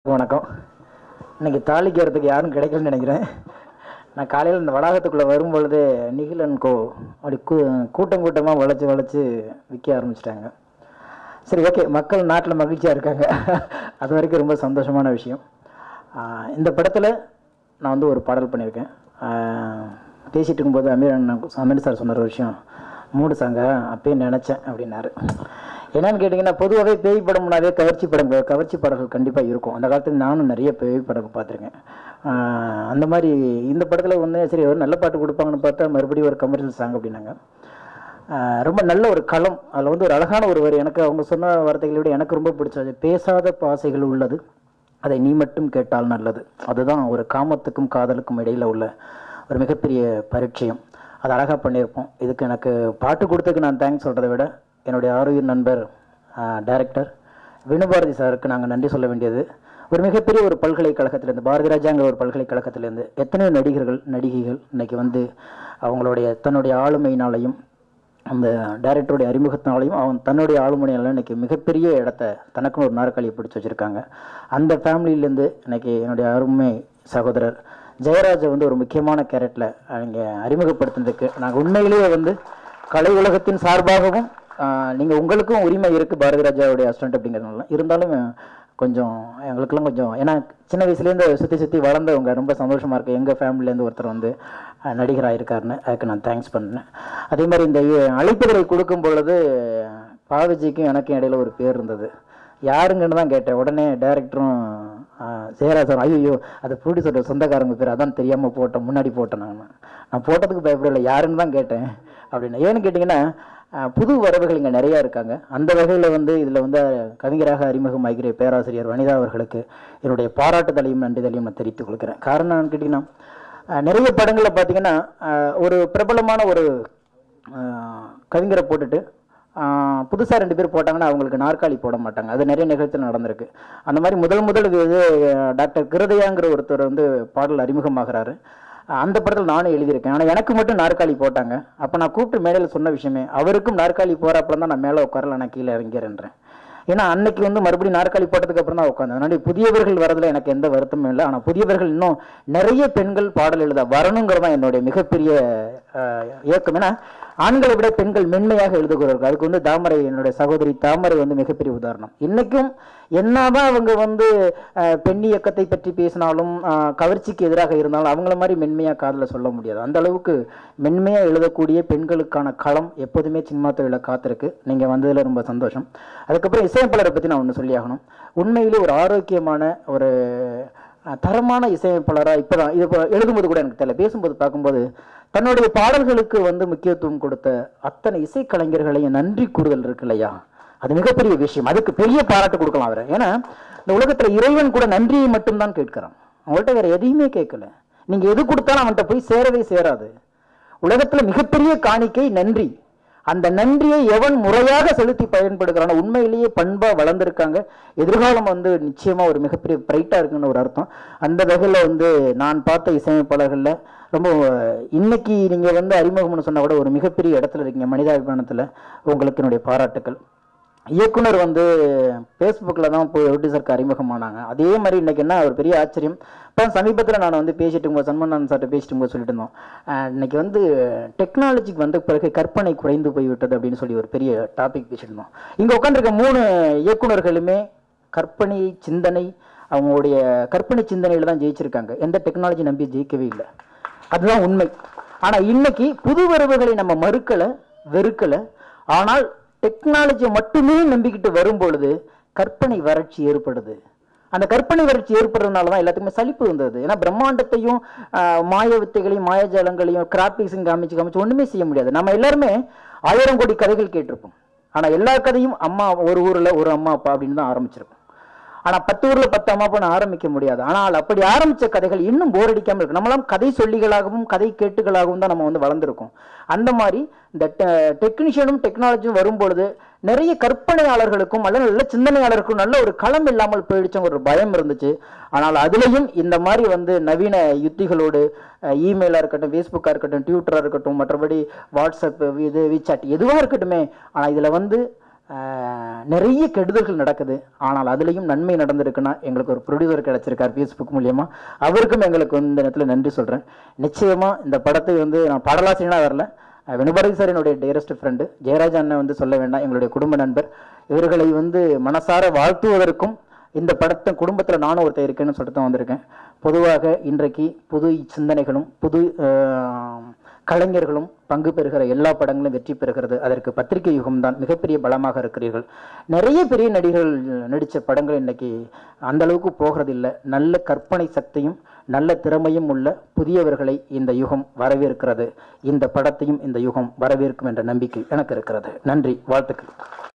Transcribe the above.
வணக்கம். இன்னைக்கு தாளிக்கிறதுக்கு யாரும் கிடைக்கலன்னு நினைக்கிறேன். நான் காலையில் இந்த வளாகத்துக்குள்ளே வரும்பொழுது நிகிலன் கோ அப்படி கூட்டம் கூட்டமாக வளைச்சி விற்க ஆரம்பிச்சிட்டாங்க. சரி, ஓகே, மக்கள் நாட்டில் மகிழ்ச்சியாக இருக்காங்க. அது வரைக்கும் ரொம்ப சந்தோஷமான விஷயம். இந்த படத்தில் நான் வந்து ஒரு பாடல் பண்ணியிருக்கேன். பேசிகிட்டு இருக்கும்போது அமீர் சார் சொன்ன ஒரு விஷயம், மூடு சாங்க அப்பயே நினச்சேன் அப்படின்னாரு. என்னன்னு கேட்டிங்கன்னா, பொதுவாகவே பேய் படம்னாவே கவர்ச்சி பாடல்கள் கண்டிப்பாக இருக்கும். அந்த காலத்தில் நானும் நிறைய பேய் படம் பார்த்துருக்கேன். அந்த மாதிரி இந்த படத்தில் வந்து சரி ஒரு நல்ல பாட்டு கொடுப்பாங்கன்னு பார்த்தா மறுபடியும் ஒரு கமர்ஷியல் சாங் அப்படின்னாங்க. ரொம்ப நல்ல ஒரு களம். அதில் வந்து ஒரு அழகான ஒரு வரி, எனக்கு அவங்க சொன்ன வார்த்தைகளை விட எனக்கு ரொம்ப பிடிச்சது. பேசாத பாசைகள் உள்ளது, அதை நீ மட்டும் கேட்டால் நல்லது. அதுதான் ஒரு காமத்துக்கும் காதலுக்கும் இடையில் உள்ள ஒரு மிகப்பெரிய பரிச்சயம். அது அழகாக பண்ணியிருப்போம். இதுக்கு எனக்கு பாட்டு கொடுத்ததுக்கு நான் தேங்க்ஸ் சொல்கிறத விட என்னுடைய ஆரோக்கிய நண்பர் டைரக்டர் வினுபாரதி சாருக்கு நாங்கள் நன்றி சொல்ல வேண்டியது. ஒரு மிகப்பெரிய ஒரு பல்கலைக்கழகத்திலேருந்து, பாரதி ராஜாங்கிற ஒரு பல்கலைக்கழகத்திலேருந்து எத்தனையோ நடிகைகள் இன்னைக்கு வந்து அவங்களுடைய தன்னுடைய ஆளுமையினாலையும் அந்த டைரக்டருடைய அறிமுகத்தினாலையும் அவன் தன்னுடைய ஆளுமையினாலும் இன்றைக்கி மிகப்பெரிய இடத்த தனக்குன்னு ஒரு நாற்காலியை பிடிச்சி வச்சுருக்காங்க. அந்த ஃபேமிலியிலேருந்து இன்றைக்கி என்னுடைய அருமை சகோதரர் ஜெயராஜை வந்து ஒரு முக்கியமான கேரக்டரில் இங்கே அறிமுகப்படுத்துனதுக்கு நாங்கள் உண்மையிலேயே வந்து கலை உலகத்தின் சார்பாகவும் நீங்கள் உங்களுக்கும் உரிமை இருக்குது பாரதி ராஜாவுடைய அசிஸ்டன்ட் அப்படிங்கிறதுனால, இருந்தாலும் கொஞ்சம் எங்களுக்கெல்லாம் கொஞ்சம், ஏன்னா சின்ன வயசுலேருந்து சுற்றி வளர்ந்தவங்க, ரொம்ப சந்தோஷமாக இருக்குது எங்கள் ஃபேமிலியிலேருந்து ஒருத்தர் வந்து நடிகராக இருக்காருன்னு. அதுக்கு நான் தேங்க்ஸ் பண்ணேன். அதே மாதிரி இந்த அழைப்புகளை கொடுக்கும் பொழுது பாவிஜிக்கும் எனக்கும் இடையில ஒரு பேர் இருந்தது. யாருங்கன்னு தான் கேட்டேன். உடனே டைரக்டரும் சேராசர், ஐயோ அது ப்ரொடியூசரோட சொந்தக்காரங்க பேர், அதான் தெரியாமல் போட்டேன், முன்னாடி போட்டேன். நான் போட்டதுக்கு பயப்படலை, யாருன்னு தான் கேட்டேன் அப்படின்னு. ஏன்னு கேட்டிங்கன்னா, புது வரவுகள் இங்கே நிறையா இருக்காங்க. அந்த வகையில் வந்து இதில் வந்து கவிஞராக அறிமுகமாகிற பேராசிரியர் வனிதா அவர்களுக்கு என்னுடைய பாராட்டுதலையும் நன்றிதலையும் நான் தெரிவித்துக் கொள்கிறேன். காரணம் என்னன்னு கேட்டிங்கன்னா, நிறைய படங்களில் பார்த்திங்கன்னா ஒரு பிரபலமான ஒரு கவிஞரை போட்டுட்டு புதுசாக 2 பேர் போட்டாங்கன்னா அவங்களுக்கு நாற்காலி போட மாட்டாங்க. அது நிறைய நிகழ்ச்சியில் நடந்திருக்கு. அந்த மாதிரி முதல் இது டாக்டர் கிருதயாங்கிற ஒருத்தர் வந்து பாடல் அறிமுகமாகிறாரு. அந்த படத்தில் நானும் எழுதியிருக்கேன். ஆனால் எனக்கு மட்டும் நாற்காலி போட்டாங்க. அப்போ நான் கூப்பிட்டு மேடையில் சொன்ன விஷயமே, அவருக்கும் நாற்காலி போகிறப்பறம் தான் நான் மேலே உட்காரல, நான் கீழே இறங்கிறேன்றேன். ஏன்னா அன்னைக்கு வந்து மறுபடியும் நாற்காலி போட்டதுக்கு அப்புறம் தான் உட்காந்து. அதனால புதியவர்கள் வரதில் எனக்கு எந்த வருத்தமும் இல்லை. ஆனால் புதியவர்கள் இன்னும் நிறைய பெண்கள் பாடல் எழுத வரணுங்கிறது தான் என்னுடைய மிகப்பெரிய இயக்கம். ஏன்னா ஆண்களை விட பெண்கள் மென்மையாக எழுதுகிறார்கள். அதுக்கு வந்து தாமரை, என்னுடைய சகோதரி தாமரை வந்து மிகப்பெரிய உதாரணம். இன்னைக்கும் என்னதான் அவங்க வந்து பெண் இயக்கத்தை பற்றி பேசினாலும் கவர்ச்சிக்கு எதிராக இருந்தாலும் அவங்கள மாதிரி மென்மையாக காதில் சொல்ல முடியாது. அந்த அளவுக்கு மென்மையாக எழுதக்கூடிய பெண்களுக்கான களம் எப்போதுமே சினிமா தொழில காத்திருக்கு. நீங்கள் வந்ததில் ரொம்ப சந்தோஷம். அதுக்கப்புறம் இசையமைப்பாளரை பற்றி நான் ஒன்று சொல்லி ஆகணும். உண்மையிலே ஒரு ஆரோக்கியமான ஒரு தரமான இசையமைப்பாளராக இப்போ தான் இது எழுதும்போது கூட எனக்கு தெரியல, பேசும்போது பார்க்கும்போது தன்னுடைய பாடல்களுக்கு வந்து முக்கியத்துவம் கொடுத்த அத்தனை இசைக்கலைஞர்களையும் நன்றி கூறுதல் இருக்கு இல்லையா, அது மிகப்பெரிய விஷயம். அதுக்கு பெரிய பாராட்டு கொடுக்கலாம் அவரை. ஏன்னா இந்த உலகத்தில் இறைவன் கூட நன்றியை மட்டும்தான் கேட்கிறான், அவங்கள்ட்ட வேற எதையுமே கேட்கல. நீங்கள் எது கொடுத்தாலும் அவன்கிட்ட போய் சேரவே சேராது. உலகத்தில் மிகப்பெரிய காணிக்கை நன்றி. அந்த நன்றியை எவன் முறையாக செலுத்தி பயன்படுகிறான உண்மையிலேயே பண்பா வளர்ந்துருக்காங்க. எதிர்காலம் வந்து நிச்சயமா ஒரு மிகப்பெரிய பிரைட்டா இருக்குன்னு ஒரு அர்த்தம். அந்த வகையில் வந்து நான் பார்த்த இசையமைப்பாளர்களில் ரொம்ப இன்னைக்கு நீங்க வந்து அறிமுகம்னு சொன்னா கூட ஒரு மிகப்பெரிய இடத்துல இருக்கீங்க மனிதாபிமானத்தில். உங்களுக்கு என்னுடைய பாராட்டுக்கள். இயக்குனர் வந்து ஃபேஸ்புக்கில் தான் போய் ப்ரொடியூசருக்கு அறிமுகமானாங்க. அதே மாதிரி இன்றைக்கி என்ன ஒரு பெரிய ஆச்சரியம், இப்போ சமீபத்தில் நான் வந்து பேசிட்டு இருக்கும்போது சன்மன் சார்ட்ட பேசிட்டு போது சொல்லிட்டு இருந்தோம், இன்றைக்கி வந்து டெக்னாலஜிக்கு வந்து பிறகு கற்பனை குறைந்து போய்விட்டது அப்படின்னு சொல்லி ஒரு பெரிய டாபிக் பேசிட்டு இருந்தோம். இங்கே உட்காந்துருக்க 3 இயக்குநர்களுமே கற்பனை சிந்தனை, அவங்களுடைய கற்பனை சிந்தனையில் தான் ஜெயிச்சிருக்காங்க. எந்த டெக்னாலஜி நம்பி ஜெயிக்கவே இல்லை, அதுதான் உண்மை. ஆனால் இன்னைக்கு புது வரவுகளை நம்ம மறுக்கலை, வெறுக்கலை. ஆனால் டெக்னாலஜியை மட்டுமே நம்பிக்கிட்டு வரும் பொழுது கற்பனை வறட்சி ஏற்படுது. அந்த கற்பனை வறட்சி ஏற்படுறதுனால தான் எல்லாத்துக்குமே சலிப்பு வந்தது. ஏன்னா பிரம்மாண்டத்தையும் மாய வித்தைகளையும் மாயஜாலங்களையும் கிராபிக்ஸும் காமிச்சு ஒன்றுமே செய்ய முடியாது. நம்ம எல்லாருமே 1000 கோடி கதைகள் கேட்டிருப்போம். ஆனால் எல்லா கதையும் அம்மா ஒரு ஊரில் ஒரு அம்மா அப்பா அப்படின்னு தான் ஆரம்பிச்சிருக்கும். ஆனால் 10 ஊரில் 10 அம்மா அப்பான்னு ஆரம்பிக்க முடியாது. ஆனால் அப்படி ஆரம்பித்த கதைகள் இன்னும் போர் அடிக்காமல் இருக்கு. நம்மளாம் கதை சொல்லிகளாகவும் கதை கேட்டுகளாகவும் தான் நம்ம வந்து வளர்ந்துருக்கோம். அந்த மாதிரி இந்த டெக்னீஷியனும் டெக்னாலஜியும் வரும்பொழுது நிறைய கற்பனையாளர்களுக்கும் அல்ல நல்ல சிந்தனையாளருக்கும் நல்ல ஒரு களம் இல்லாமல் போயிடுச்சு ஒரு பயம் இருந்துச்சு. ஆனால் அதுலேயும் இந்த மாதிரி வந்து நவீன யுத்திகளோடு இமெயிலாக இருக்கட்டும், ஃபேஸ்புக்காக இருக்கட்டும், ட்விட்டராக இருக்கட்டும், மற்றபடி வாட்ஸ்அப், இது விசாட் எதுவாக இருக்கட்டுமே, ஆனால் இதில் வந்து நிறைய கெடுதல்கள் நடக்குது. ஆனால் அதுலேயும் நன்மை நடந்திருக்குன்னா எங்களுக்கு ஒரு ப்ரொடியூசர் கிடச்சிருக்கார் ஃபேஸ்புக் மூலியமாக. அவருக்கும் எங்களுக்கு இந்த நேரத்தில் நன்றி சொல்கிறேன். நிச்சயமாக இந்த படத்தை நான் பாடலாசிரியனாக வரல, வெணுபாரதி சார் என்னுடைய டியரஸ்ட் ஃப்ரெண்டு, ஜெயராஜ் அண்ணன் சொல்ல வேண்டாம், எங்களுடைய குடும்ப நண்பர். இவர்களை மனசார வாழ்த்துவதற்கும் இந்த படத்தை குடும்பத்தில் நானும் ஒருத்தர் இருக்கேன்னு சொல்லிட்டு தான் வந்திருக்கேன். பொதுவாக இன்றைக்கு புது சிந்தனைகளும் புது கலைஞர்களும் பங்கு பெறுகிற எல்லா படங்களும் வெற்றி பெறுகிறது. அதற்கு பத்திரிகை யுகம்தான் மிகப்பெரிய பலமாக இருக்கிறீர்கள். நிறைய பெரிய நடிகர்கள் நடித்த படங்கள் இன்னைக்கு அந்த அளவுக்கு போகிறதில்லை. நல்ல கற்பனை சக்தியும் நல்ல திறமையும் உள்ள புதியவர்களை இந்த யுகம் வரவேற்கிறது. இந்த படத்தையும் இந்த யுகம் வரவேற்கும் என்ற நம்பிக்கை எனக்கு இருக்கிறது. நன்றி, வாழ்த்துக்கள்.